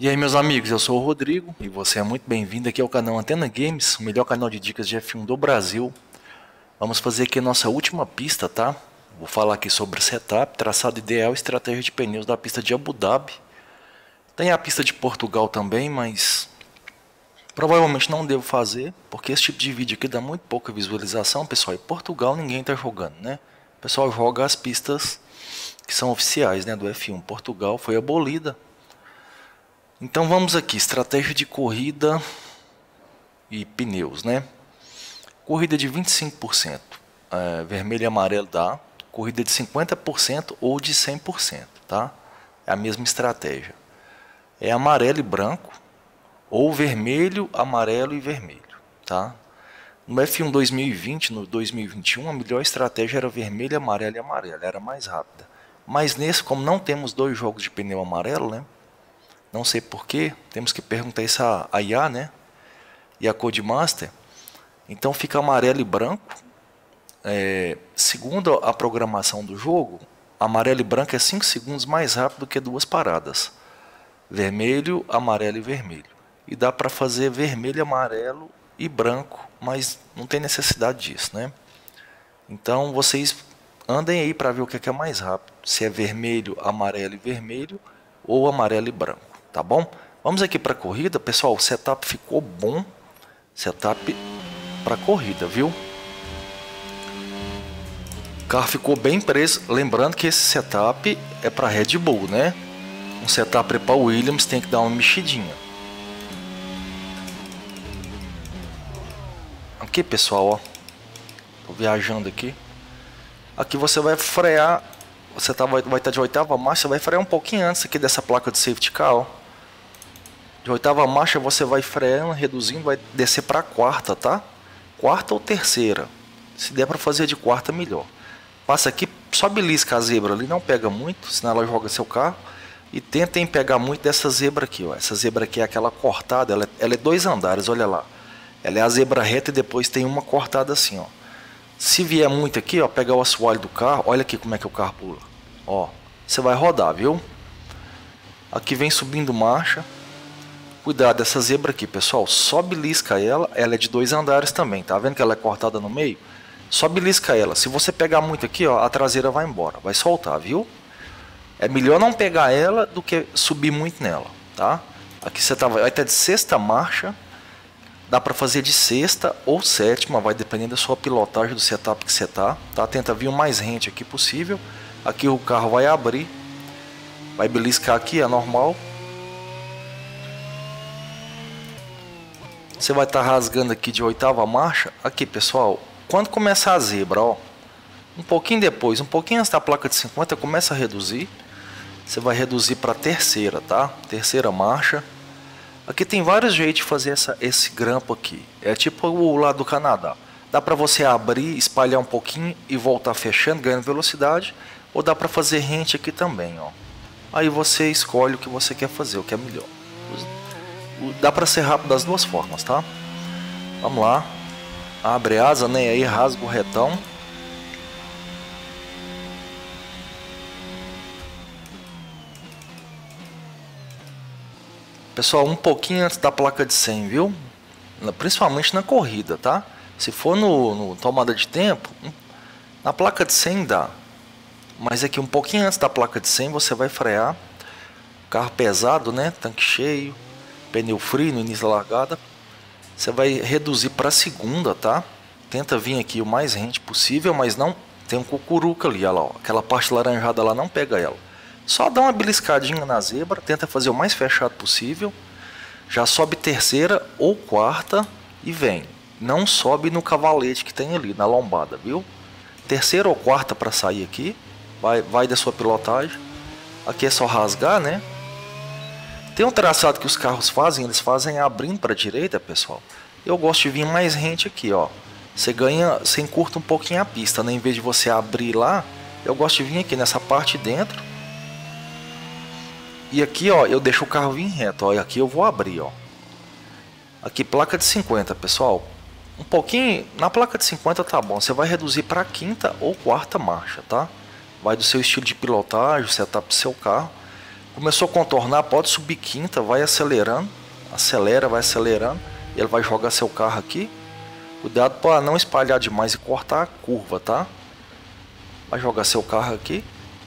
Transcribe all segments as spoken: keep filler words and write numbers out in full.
E aí, meus amigos, eu sou o Rodrigo e você é muito bem-vindo aqui ao canal Antena Games, o melhor canal de dicas de F um do Brasil. Vamos fazer aqui a nossa última pista, tá? Vou falar aqui sobre setup, traçado ideal e estratégia de pneus da pista de Abu Dhabi. Tem a pista de Portugal também, mas provavelmente não devo fazer, porque esse tipo de vídeo aqui dá muito pouca visualização, pessoal. E Portugal ninguém tá jogando, né? O pessoal joga as pistas que são oficiais, né, do F um. Portugal foi abolida. Então vamos aqui, estratégia de corrida e pneus, né? Corrida de vinte e cinco por cento, é, vermelho e amarelo dá. Corrida de cinquenta por cento ou de cem por cento, tá? É a mesma estratégia. É amarelo e branco, ou vermelho, amarelo e vermelho, tá? No F um dois mil e vinte, no dois mil e vinte e um, a melhor estratégia era vermelho, amarelo e amarelo, era mais rápida. Mas nesse, como não temos dois jogos de pneu amarelo, né? Não sei porquê, temos que perguntar isso a I A, né? E a Codemaster. Então fica amarelo e branco. É, segundo a programação do jogo, amarelo e branco é cinco segundos mais rápido que duas paradas. Vermelho, amarelo e vermelho. E dá para fazer vermelho, amarelo e branco, mas não tem necessidade disso, né? Então vocês andem aí para ver o que é mais rápido. Se é vermelho, amarelo e vermelho ou amarelo e branco. Tá bom? Vamos aqui para a corrida, pessoal. O setup ficou bom. Setup para corrida, viu? O carro ficou bem preso. Lembrando que esse setup é para Red Bull, né? Um setup para Williams tem que dar uma mexidinha. Aqui, pessoal, ó. Tô viajando aqui. Aqui você vai frear. Você tá, vai, vai estar de oitava marcha. Você vai frear um pouquinho antes aqui dessa placa de safety car, ó. De oitava marcha você vai freando, reduzindo, vai descer para a quarta, tá? Quarta ou terceira. Se der para fazer de quarta, melhor. Passa aqui, só belisca a zebra ali, não pega muito, senão ela joga seu carro. E tentem pegar muito dessa zebra aqui, ó. Essa zebra aqui é aquela cortada, ela é, ela é dois andares, olha lá. Ela é a zebra reta e depois tem uma cortada assim, ó. Se vier muito aqui, ó, pegar o assoalho do carro, olha aqui como é que o carro pula. Ó, você vai rodar, viu? Aqui vem subindo marcha. Cuidado dessa zebra aqui, pessoal. Só belisca ela. Ela é de dois andares também. Tá vendo que ela é cortada no meio? Só belisca ela. Se você pegar muito aqui, ó, a traseira vai embora. Vai soltar, viu? É melhor não pegar ela do que subir muito nela, tá? Aqui você tá, vai estar de sexta marcha. Dá para fazer de sexta ou sétima. Vai depender da sua pilotagem, do setup que você tá. Tá? Tenta vir o mais rente aqui possível. Aqui o carro vai abrir. Vai beliscar aqui, é normal. Você vai estar rasgando aqui de oitava marcha. Aqui, pessoal, quando começar a zebra, ó, um pouquinho depois, um pouquinho antes da placa de cinquenta, começa a reduzir. Você vai reduzir para a terceira, tá? Terceira marcha. Aqui tem vários jeitos de fazer essa, esse grampo aqui. É tipo o lado do Canadá. Dá para você abrir, espalhar um pouquinho e voltar fechando, ganhando velocidade. Ou dá para fazer rente aqui também, ó. Aí você escolhe o que você quer fazer, o que é melhor. Dá para ser rápido das duas formas, tá? Vamos lá. Abre a asa, né? Aí rasga o retão. Pessoal, um pouquinho antes da placa de cem, viu? Principalmente na corrida, tá? Se for no, no tomada de tempo, na placa de cem dá. Mas aqui um pouquinho antes da placa de cem você vai frear. Carro pesado, né? Tanque cheio. Pneu frio no início da largada. Você vai reduzir para a segunda, tá? Tenta vir aqui o mais rente possível, mas não tem um cucuruca ali, olha lá, ó. Aquela parte laranjada lá não pega ela. Só dá uma beliscadinha na zebra, tenta fazer o mais fechado possível. Já sobe terceira ou quarta e vem. Não sobe no cavalete que tem ali, na lombada, viu? Terceira ou quarta para sair aqui. Vai, vai da sua pilotagem. Aqui é só rasgar, né? Tem um traçado que os carros fazem, eles fazem abrindo para a direita, pessoal. Eu gosto de vir mais rente aqui, ó. Você ganha, você encurta um pouquinho a pista, né? Em vez de você abrir lá, eu gosto de vir aqui nessa parte dentro. E aqui, ó, eu deixo o carro vir reto, ó. E aqui eu vou abrir, ó. Aqui, placa de cinquenta, pessoal. Um pouquinho, na placa de cinquenta tá bom. Você vai reduzir para a quinta ou quarta marcha, tá? Vai do seu estilo de pilotagem, setup do seu carro. Começou a contornar, pode subir quinta, vai acelerando, acelera, vai acelerando, e ele vai jogar seu carro aqui. Cuidado para não espalhar demais e cortar a curva, tá? Vai jogar seu carro aqui.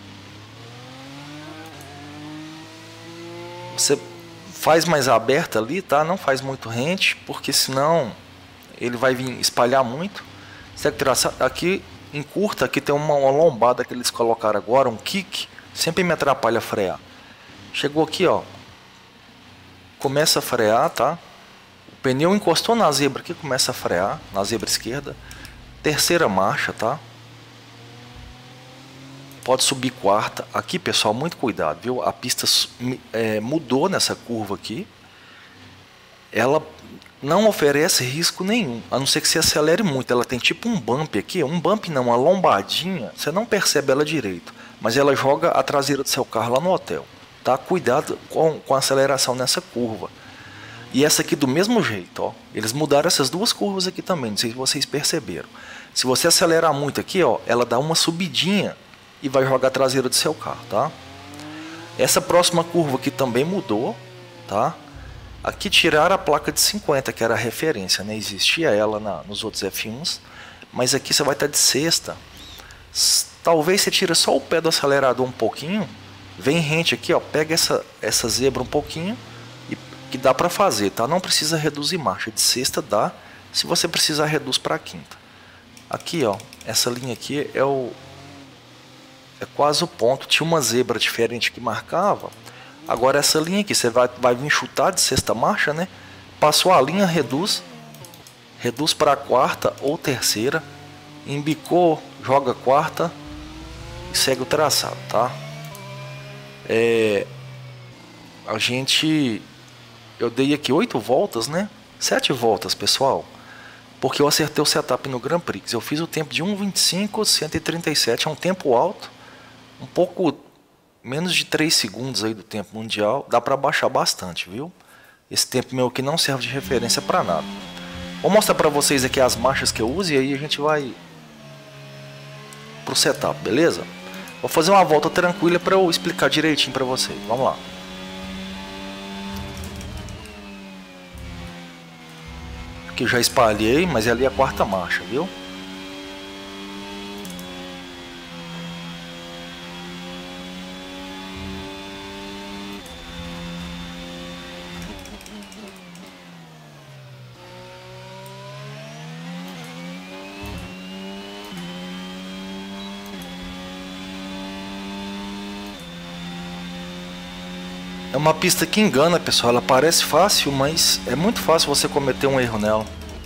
Você faz mais aberta ali, tá? Não faz muito rente, porque senão ele vai vir espalhar muito. Segue traçar aqui, encurta, aqui tem uma, uma lombada que eles colocaram agora, um kick, sempre me atrapalha a frear. Chegou aqui, ó, começa a frear, tá? O pneu encostou na zebra aqui, começa a frear, na zebra esquerda. Terceira marcha, tá? Pode subir quarta. Aqui, pessoal, muito cuidado, viu? A pista é, mudou nessa curva aqui. Ela não oferece risco nenhum, a não ser que você acelere muito. Ela tem tipo um bump aqui, um bump não, uma lombadinha. Você não percebe ela direito, mas ela joga a traseira do seu carro lá no hotel. Tá? Cuidado com, com a aceleração nessa curva. E essa aqui do mesmo jeito, ó. Eles mudaram essas duas curvas aqui também, não sei se vocês perceberam. Se você acelerar muito aqui, ó, ela dá uma subidinha e vai jogar a traseira do seu carro, tá? Essa próxima curva aqui também mudou, tá? Aqui tiraram a placa de cinquenta, que era a referência, né? Existia ela na, nos outros F uns, mas aqui você vai estar de sexta. Talvez você tire só o pé do acelerador um pouquinho, vem rente aqui, ó, pega essa, essa zebra um pouquinho, e que dá para fazer, tá? Não precisa reduzir marcha, de sexta dá, se você precisar reduz para quinta. Aqui, ó, essa linha aqui é o é quase o ponto, tinha uma zebra diferente que marcava. Agora essa linha aqui, você vai, vai vir chutar de sexta marcha, né? Passou a linha, reduz. Reduz para a quarta ou terceira. Embicou, joga quarta. E segue o traçado, tá? É, a gente... Eu dei aqui oito voltas, né? Sete voltas, pessoal. Porque eu acertei o setup no Grand Prix. Eu fiz o tempo de um vinte e cinco, cento e trinta e sete. É um tempo alto. Um pouco... menos de três segundos aí do tempo mundial, dá para baixar bastante, viu? Esse tempo meu aqui não serve de referência para nada. Vou mostrar para vocês aqui as marchas que eu uso e aí a gente vai pro setup, beleza? Vou fazer uma volta tranquila para eu explicar direitinho para vocês. Vamos lá. Aqui já espalhei, mas é ali a quarta marcha, viu? É uma pista que engana, pessoal. Ela parece fácil, mas é muito fácil você cometer um erro nela.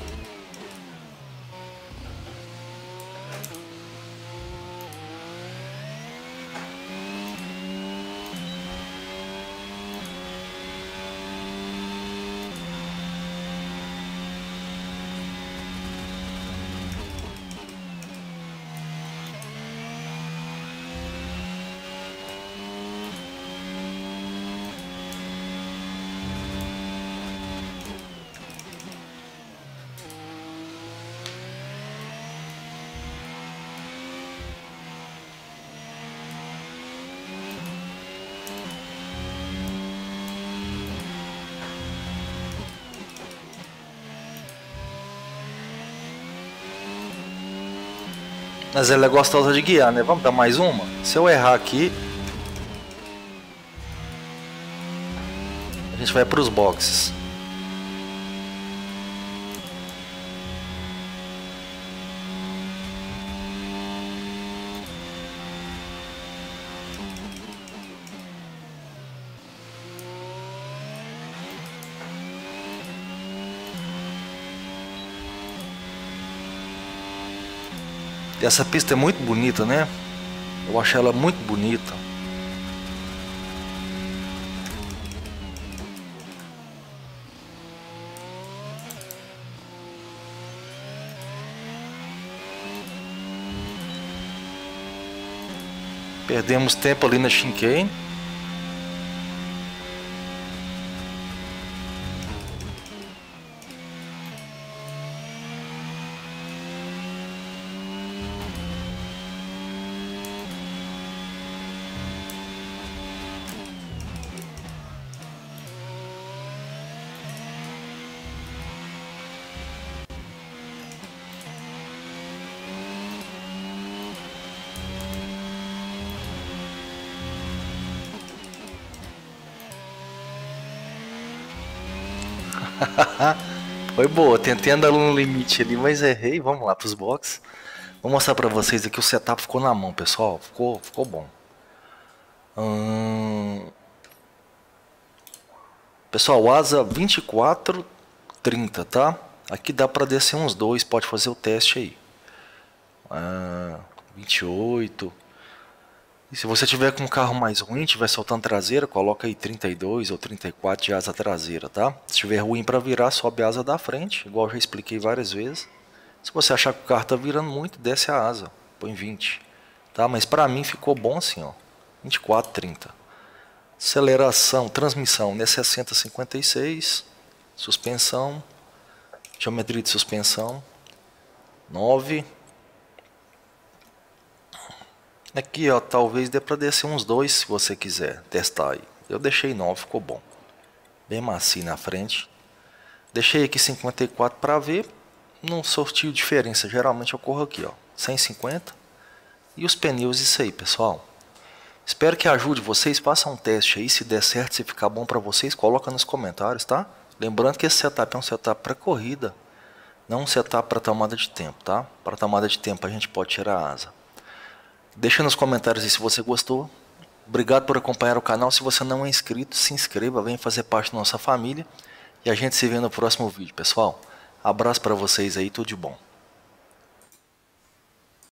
Mas ela é gostosa de guiar, né? Vamos dar mais uma? Se eu errar aqui, a gente vai para os boxes. Essa pista é muito bonita, né? Eu acho ela muito bonita. Perdemos tempo ali na chicane. Foi boa, tentei andar no limite ali, mas errei. Vamos lá pros boxes. Vou mostrar pra vocês aqui, o setup ficou na mão, pessoal. Ficou, ficou bom. Hum... Pessoal, asa vinte e quatro, trinta, tá? Aqui dá pra descer uns dois, pode fazer o teste aí. Ah, vinte e oito. E se você tiver com um carro mais ruim, tiver soltando traseira, coloca aí trinta e dois ou trinta e quatro de asa traseira, tá? Se tiver ruim para virar, sobe a asa da frente, igual eu já expliquei várias vezes. Se você achar que o carro tá virando muito, desce a asa, põe vinte, tá? Mas para mim ficou bom assim, ó, vinte e quatro, trinta. Aceleração, transmissão, né, sessenta, cinquenta e seis. Suspensão, geometria de suspensão, nove. Aqui, ó, talvez dê para descer uns dois se você quiser testar aí. Eu deixei nove, ficou bom. Bem macio na frente. Deixei aqui cinquenta e quatro para ver. Não sortiu diferença, geralmente eu corro aqui, ó, cento e cinquenta. E os pneus, isso aí, pessoal. Espero que ajude vocês, façam um teste aí, se der certo, se ficar bom para vocês, coloca nos comentários, tá? Lembrando que esse setup é um setup para corrida, não um setup para tomada de tempo, tá? Para tomada de tempo a gente pode tirar a asa. Deixa nos comentários aí se você gostou. Obrigado por acompanhar o canal. Se você não é inscrito, se inscreva, venha fazer parte da nossa família. E a gente se vê no próximo vídeo, pessoal. Abraço para vocês aí, tudo de bom.